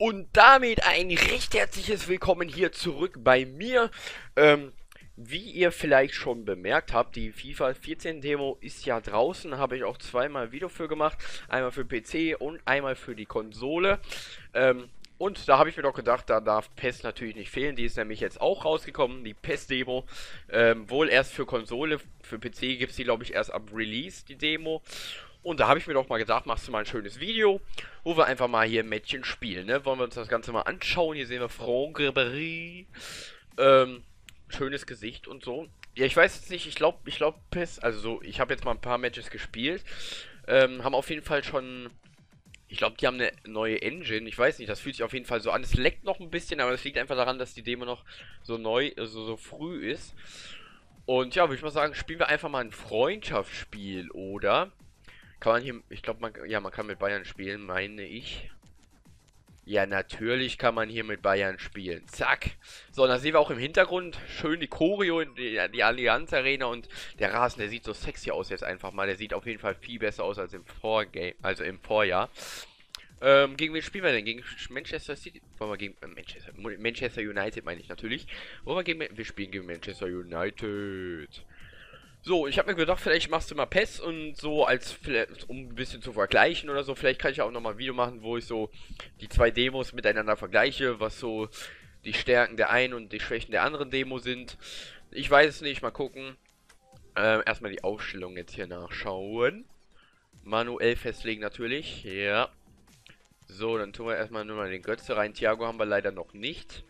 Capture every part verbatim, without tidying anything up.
Und damit ein recht herzliches Willkommen hier zurück bei mir. Ähm, wie ihr vielleicht schon bemerkt habt, die FIFA vierzehn Demo ist ja draußen. Habe ich auch zweimal Video für gemacht. Einmal für P C und einmal für die Konsole. Ähm, und da habe ich mir doch gedacht, da darf PES natürlich nicht fehlen. Die ist nämlich jetzt auch rausgekommen, die PES-Demo. Ähm, wohl erst für Konsole. Für P C gibt es die, glaube ich, erst ab Release, die Demo. Und da habe ich mir doch mal gedacht, machst du mal ein schönes Video, wo wir einfach mal hier Mädchen spielen, ne? Wollen wir uns das Ganze mal anschauen. Hier sehen wir Franck Ribéry. Ähm, schönes Gesicht und so. Ja, ich weiß jetzt nicht, ich glaube, ich glaube, PES, also so, ich habe jetzt mal ein paar Matches gespielt. Ähm, haben auf jeden Fall schon, ich glaube, die haben eine neue Engine. Ich weiß nicht, das fühlt sich auf jeden Fall so an. Es leckt noch ein bisschen, aber das liegt einfach daran, dass die Demo noch so neu, also so früh ist. Und ja, würde ich mal sagen, spielen wir einfach mal ein Freundschaftsspiel, oder? Kann man hier, ich glaube, man, ja, man kann mit Bayern spielen, meine ich. Ja, natürlich kann man hier mit Bayern spielen. Zack. So, und da sehen wir auch im Hintergrund schön die Choreo in die, die Allianz Arena und der Rasen, der sieht so sexy aus jetzt einfach mal. Der sieht auf jeden Fall viel besser aus als im Vorgame, also im Vorjahr. Ähm, gegen wen spielen wir denn? Gegen Manchester City? Wollen wir gegen äh, Manchester, Manchester United meine ich natürlich. Wollen wir gegen, wir spielen gegen Manchester United. So, ich habe mir gedacht, vielleicht machst du mal PES und so als, um ein bisschen zu vergleichen oder so. Vielleicht kann ich auch nochmal ein Video machen, wo ich so die zwei Demos miteinander vergleiche, was so die Stärken der einen und die Schwächen der anderen Demo sind. Ich weiß es nicht, mal gucken. Ähm, erstmal die Aufstellung jetzt hier nachschauen. Manuell festlegen natürlich, ja. So, dann tun wir erstmal nur mal den Götze rein. Thiago haben wir leider noch nicht.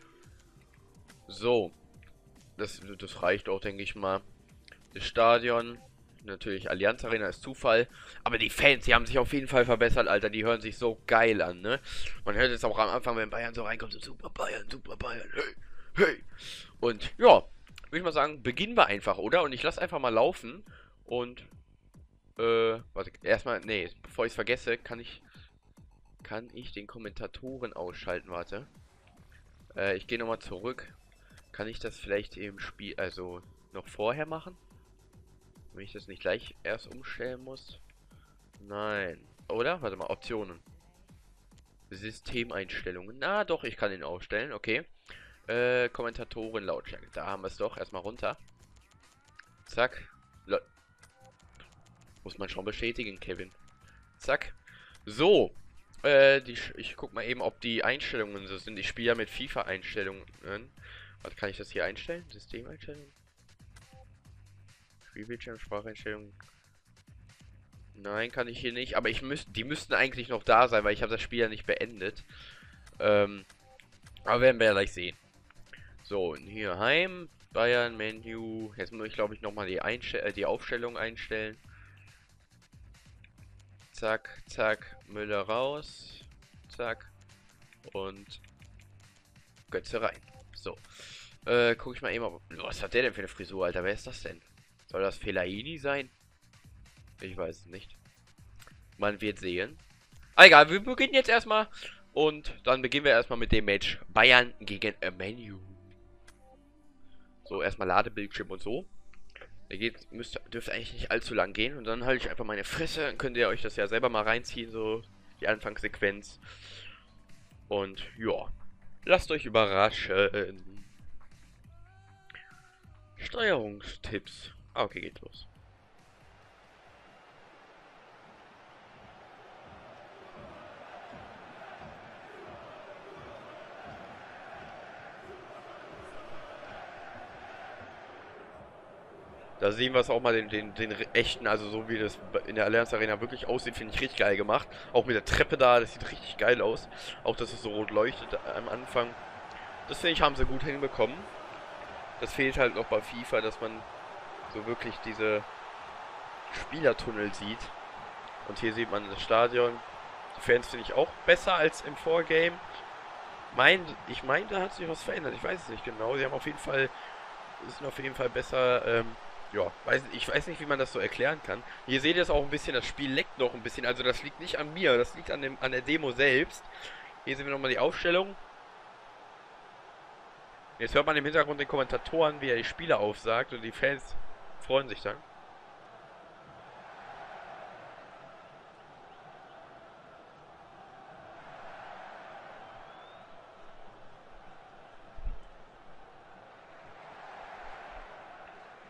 So, das, das reicht auch, denke ich mal. Das Stadion, natürlich Allianz Arena ist Zufall, aber die Fans, die haben sich auf jeden Fall verbessert, Alter, die hören sich so geil an, ne? Man hört jetzt auch am Anfang, wenn Bayern so reinkommt, so super Bayern, super Bayern, hey, hey. Und ja, würde ich mal sagen, beginnen wir einfach, oder? Und ich lasse einfach mal laufen und, äh, warte, erstmal, nee, bevor ich es vergesse, kann ich, kann ich den Kommentatoren ausschalten, warte. Äh, ich gehe nochmal zurück. Kann ich das vielleicht im Spiel, also noch vorher machen? Wenn ich das nicht gleich erst umstellen muss. Nein. Oder? Warte mal, Optionen. Systemeinstellungen. Na doch, ich kann ihn ausstellen. Okay. Äh, Kommentatoren Lautstärke. Da haben wir es doch. Erstmal runter. Zack. Le Muss man schon bestätigen, Kevin. Zack. So. Äh, die, ich guck mal eben, ob die Einstellungen so sind. Ich spiele ja mit FIFA-Einstellungen. Was kann ich das hier einstellen? Systemeinstellungen? Spielbildschirm, Spracheinstellungen. Nein, kann ich hier nicht. Aber ich müsste, die müssten eigentlich noch da sein, weil ich habe das Spiel ja nicht beendet. Ähm, aber werden wir ja gleich sehen. So, hier Heim, Bayern, Menü. Jetzt muss ich, glaube ich, nochmal die, Einstell äh, die Aufstellung einstellen. Zack, zack, Müller raus. Zack. Und Götze rein. So. Äh, guck ich mal eben, ob, was hat der denn für eine Frisur, Alter? Wer ist das denn? Soll das Fellaini sein? Ich weiß es nicht. Man wird sehen. Ah, egal, wir beginnen jetzt erstmal. Und dann beginnen wir erstmal mit dem Match Bayern gegen Menu. So, erstmal Ladebildschirm und so. Der geht, müsste, dürfte eigentlich nicht allzu lang gehen. Und dann halte ich einfach meine Fresse. Dann könnt ihr euch das ja selber mal reinziehen, so die Anfangssequenz. Und ja, lasst euch überraschen. Steuerungstipps. Ah, okay, geht los. Da sehen wir es auch mal den, den, den echten, also so wie das in der Allianz Arena wirklich aussieht, finde ich richtig geil gemacht. Auch mit der Treppe da, das sieht richtig geil aus. Auch, dass es so rot leuchtet am Anfang. Das finde ich, haben sie gut hinbekommen. Das fehlt halt noch bei FIFA, dass man so wirklich diese Spielertunnel sieht. Und hier sieht man das Stadion. Die Fans finde ich auch besser als im Vorgame. Mein, ich meine, da hat sich was verändert. Ich weiß es nicht genau. Sie haben auf jeden Fall, sind auf jeden Fall besser, ähm, ja, weiß, ich weiß nicht, wie man das so erklären kann. Hier seht ihr es auch ein bisschen, das Spiel leckt noch ein bisschen. Also das liegt nicht an mir, das liegt an, dem, an der Demo selbst. Hier sehen wir nochmal die Aufstellung. Jetzt hört man im Hintergrund den Kommentatoren, wie er die Spieler aufsagt und die Fans freuen sich dann.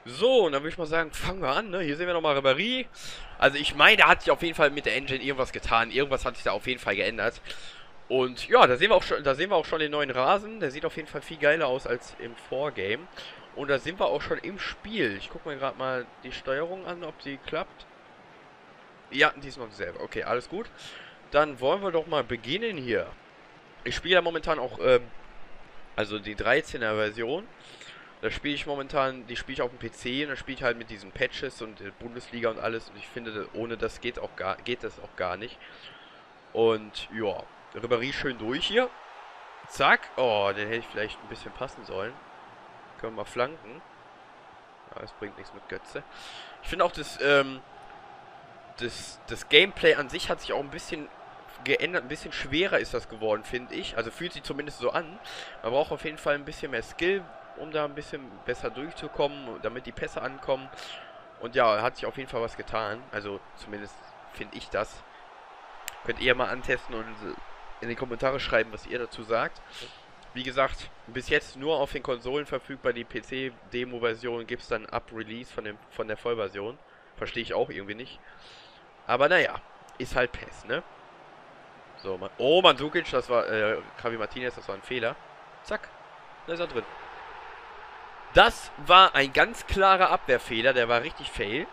So, und dann würde ich mal sagen, fangen wir an, ne? Hier sehen wir nochmal Ribéry. Also ich meine, da hat sich auf jeden Fall mit der Engine irgendwas getan. Irgendwas hat sich da auf jeden Fall geändert. Und ja, da sehen wir auch schon, da sehen wir auch schon den neuen Rasen. Der sieht auf jeden Fall viel geiler aus als im Vorgame. Und da sind wir auch schon im Spiel. Ich gucke mir gerade mal die Steuerung an, ob sie klappt. Ja, die ist noch dieselbe. Okay, alles gut. Dann wollen wir doch mal beginnen hier. Ich spiele ja momentan auch, ähm, also die dreizehner Version. Da spiele ich momentan, die spiele ich auf dem P C und da spiele ich halt mit diesen Patches und der Bundesliga und alles. Und ich finde, ohne das geht auch gar, geht das auch gar nicht. Und ja, Ribéry schön durch hier. Zack. Oh, den hätte ich vielleicht ein bisschen passen sollen. Können wir mal flanken. Ja, es bringt nichts mit Götze. Ich finde auch das, ähm, das, das Gameplay an sich hat sich auch ein bisschen geändert. Ein bisschen schwerer ist das geworden, finde ich. Also fühlt sich zumindest so an. Man braucht auf jeden Fall ein bisschen mehr Skill, um da ein bisschen besser durchzukommen, damit die Pässe ankommen. Und ja, hat sich auf jeden Fall was getan. Also zumindest finde ich das. Könnt ihr mal antesten und in die Kommentare schreiben, was ihr dazu sagt. Wie gesagt, bis jetzt nur auf den Konsolen verfügbar. Die P C-Demo-Version gibt es dann ab Release von, dem, von der Vollversion. Verstehe ich auch irgendwie nicht. Aber naja, ist halt P E S, ne? So, man, oh, Mandzukic, das war, äh, Javi Martinez, das war ein Fehler. Zack, da ist er drin. Das war ein ganz klarer Abwehrfehler, der war richtig fail.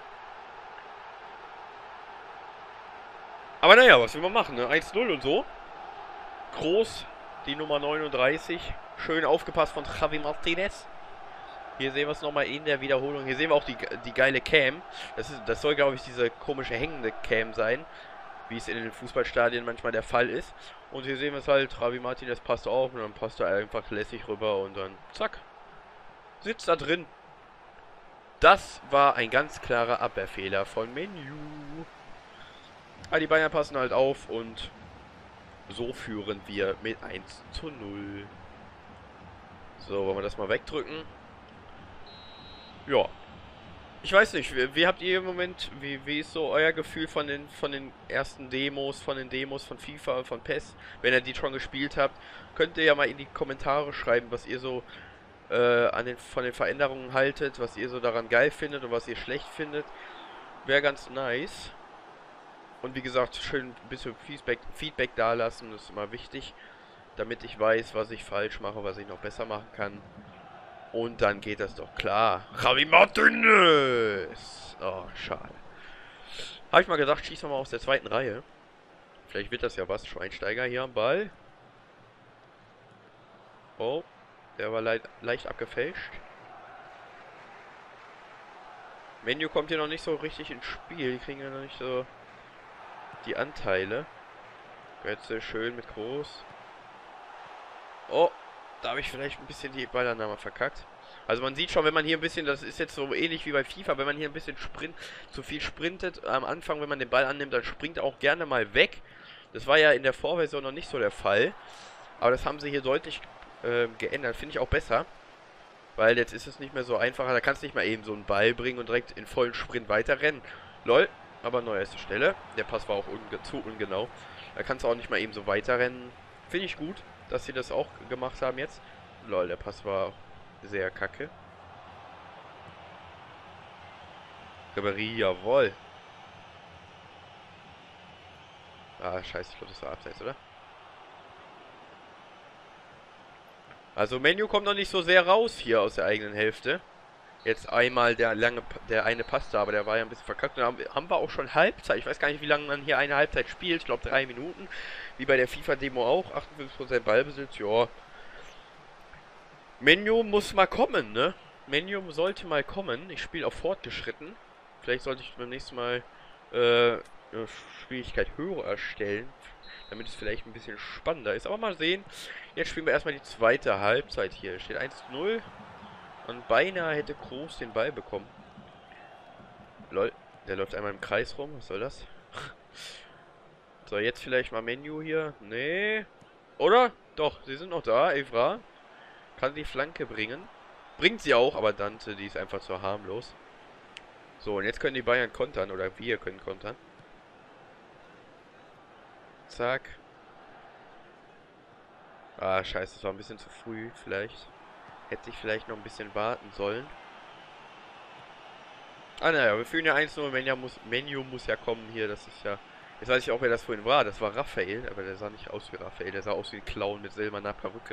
Aber naja, was will man machen, ne? eins null und so. Groß, die Nummer neununddreißig. Schön aufgepasst von Javi Martinez. Hier sehen wir es nochmal in der Wiederholung. Hier sehen wir auch die, die geile Cam. Das, ist, das soll, glaube ich, diese komische hängende Cam sein. Wie es in den Fußballstadien manchmal der Fall ist. Und hier sehen wir es halt, Javi Martinez passt auf und dann passt er einfach lässig rüber und dann zack. Sitzt da drin. Das war ein ganz klarer Abwehrfehler von Menu. Aber die Bayern passen halt auf und so führen wir mit eins zu null. So, wollen wir das mal wegdrücken? Ja. Ich weiß nicht, wie, wie habt ihr im Moment, wie, wie ist so euer Gefühl von den, von den ersten Demos, von den Demos von FIFA, von P E S? Wenn ihr die schon gespielt habt, könnt ihr ja mal in die Kommentare schreiben, was ihr so äh, an den, von den Veränderungen haltet, was ihr so daran geil findet und was ihr schlecht findet. Wäre ganz nice. Und wie gesagt, schön ein bisschen Feedback, Feedback da lassen, das ist immer wichtig, damit ich weiß, was ich falsch mache, was ich noch besser machen kann. Und dann geht das doch klar. Javi Martinez! Oh, schade. Habe ich mal gedacht, schießen wir mal aus der zweiten Reihe. Vielleicht wird das ja was. Schweinsteiger hier am Ball. Oh, der war le leicht abgefälscht. Menu kommt hier noch nicht so richtig ins Spiel. Die kriegen ja noch nicht so die Anteile. Götze schön mit Groß. Oh, da habe ich vielleicht ein bisschen die Ballannahme verkackt. Also man sieht schon, wenn man hier ein bisschen, das ist jetzt so ähnlich wie bei FIFA, wenn man hier ein bisschen sprint, zu viel sprintet am Anfang, wenn man den Ball annimmt, dann springt er auch gerne mal weg. Das war ja in der Vorversion noch nicht so der Fall. Aber das haben sie hier deutlich äh, geändert. Finde ich auch besser. Weil jetzt ist es nicht mehr so einfach. Da kannst du nicht mal eben so einen Ball bringen und direkt in vollen Sprint weiterrennen. Lol, aber neueste Stelle. Der Pass war auch unge zu ungenau. Da kannst du auch nicht mal eben so weiterrennen. Finde ich gut, dass sie das auch gemacht haben jetzt. Lol, der Pass war sehr kacke. Ribéry, jawohl. Ah, scheiße, ich glaube, das war abseits, oder? Also Menu kommt noch nicht so sehr raus hier aus der eigenen Hälfte. Jetzt einmal der lange, der eine passt da, aber der war ja ein bisschen verkackt. Und dann haben wir auch schon Halbzeit. Ich weiß gar nicht, wie lange man hier eine Halbzeit spielt. Ich glaube drei Minuten. Wie bei der FIFA-Demo auch. achtundfünfzig Prozent Ballbesitz, ja. Menu muss mal kommen, ne? Menu sollte mal kommen. Ich spiele auf fortgeschritten. Vielleicht sollte ich beim nächsten Mal äh, Schwierigkeit höher erstellen, damit es vielleicht ein bisschen spannender ist. Aber mal sehen. Jetzt spielen wir erstmal die zweite Halbzeit hier. Steht eins zu null. Und beinahe hätte Groß den Ball bekommen. Lol, der läuft einmal im Kreis rum. Was soll das? So, jetzt vielleicht mal Menu hier. Nee. Oder? Doch, sie sind noch da. Evra kann die Flanke bringen. Bringt sie auch, aber Dante, die ist einfach zu harmlos. So, und jetzt können die Bayern kontern. Oder wir können kontern. Zack. Ah, scheiße, das war ein bisschen zu früh, vielleicht. Hätte ich vielleicht noch ein bisschen warten sollen. Ah, naja, wir führen ja eins null. Menu muss, Menu muss ja kommen hier. Das ist ja. Jetzt weiß ich auch, wer das vorhin war. Das war Raphael, aber der sah nicht aus wie Raphael. Der sah aus wie ein Clown mit silberner Perücke.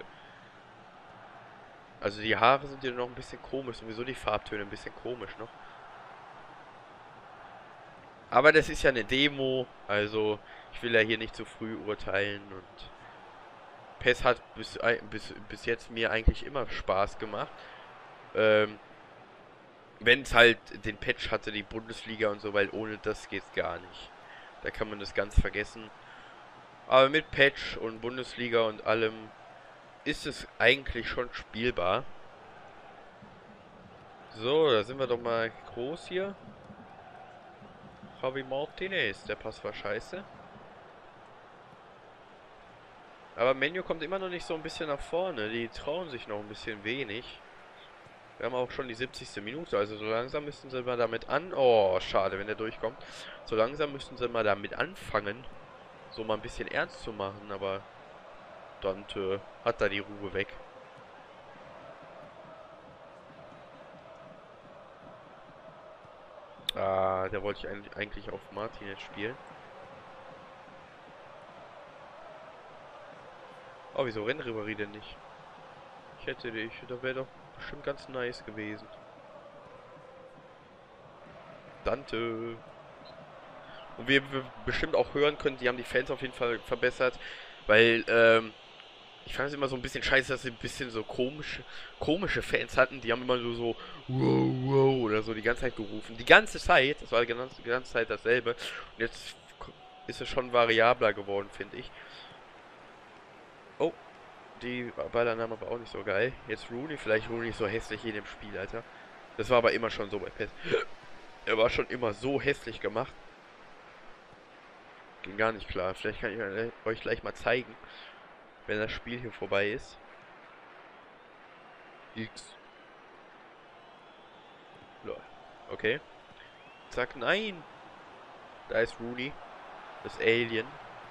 Also die Haare sind hier noch ein bisschen komisch. Sowieso die Farbtöne ein bisschen komisch noch. Aber das ist ja eine Demo. Also ich will ja hier nicht zu früh urteilen. Und P E S hat bis, bis, bis jetzt mir eigentlich immer Spaß gemacht. Ähm, Wenn es halt den Patch hatte, die Bundesliga und so, weil ohne das geht's gar nicht. Da kann man das ganz vergessen. Aber mit Patch und Bundesliga und allem ist es eigentlich schon spielbar. So, da sind wir doch mal groß hier. Javi Martinez, der Pass war scheiße. Aber Menu kommt immer noch nicht so ein bisschen nach vorne. Die trauen sich noch ein bisschen wenig. Wir haben auch schon die siebzigste Minute, also so langsam müssten sie mal damit an... Oh, schade, wenn der durchkommt. So langsam müssten sie mal damit anfangen, so mal ein bisschen ernst zu machen, aber Dante hat da die Ruhe weg. Ah, da wollte ich eigentlich auf Martinez spielen. Oh, wieso rennt Ribéry denn nicht? Ich hätte dich, da wäre doch bestimmt ganz nice gewesen. Dante. Und wie wir bestimmt auch hören können, die haben die Fans auf jeden Fall verbessert. Weil, ähm, ich fand es immer so ein bisschen scheiße, dass sie ein bisschen so komische, komische Fans hatten. Die haben immer nur so, wow, wow, oder so die ganze Zeit gerufen. Die ganze Zeit, das war die ganze, die ganze Zeit dasselbe. Und jetzt ist es schon variabler geworden, finde ich. Oh, die Ballannahme aber auch nicht so geil. Jetzt Rooney, vielleicht Rooney so hässlich in dem Spiel, Alter. Das war aber immer schon so bei P E S. Er war schon immer so hässlich gemacht. Ging gar nicht klar. Vielleicht kann ich euch gleich mal zeigen, wenn das Spiel hier vorbei ist. X. Okay. Zack, nein. Da ist Rooney. Das Alien.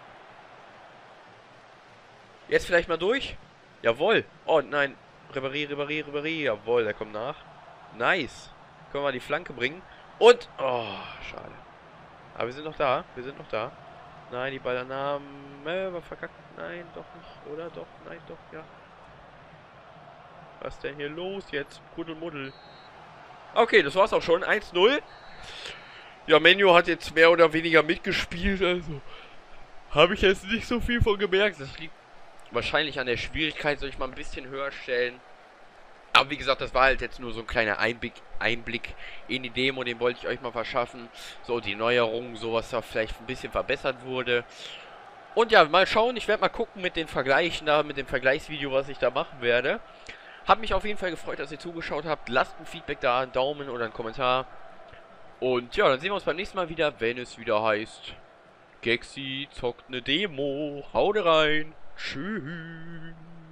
Jetzt vielleicht mal durch. Jawohl. Oh nein. Ribéry, Ribéry, Ribéry. Jawohl, der kommt nach. Nice. Können wir mal die Flanke bringen. Und. Oh, schade. Aber wir sind noch da. Wir sind noch da. Nein, die Ballannahme. Äh, war verkackt. Nein, doch nicht. Oder doch? Nein, doch, ja. Was denn hier los jetzt? Kuddelmuddel. Okay, das war's auch schon. eins null. Ja, Menu hat jetzt mehr oder weniger mitgespielt, also habe ich jetzt nicht so viel von gemerkt. Das liegt wahrscheinlich an der Schwierigkeit, soll ich mal ein bisschen höher stellen. Aber wie gesagt, das war halt jetzt nur so ein kleiner Einblick, Einblick in die Demo, den wollte ich euch mal verschaffen. So, die Neuerungen, sowas da vielleicht ein bisschen verbessert wurde. Und ja, mal schauen, ich werde mal gucken mit den Vergleichen da, mit dem Vergleichsvideo, was ich da machen werde. Hat mich auf jeden Fall gefreut, dass ihr zugeschaut habt. Lasst ein Feedback da, einen Daumen oder einen Kommentar. Und ja, dann sehen wir uns beim nächsten Mal wieder, wenn es wieder heißt, Gexi zockt eine Demo. Haut rein. Tschüss.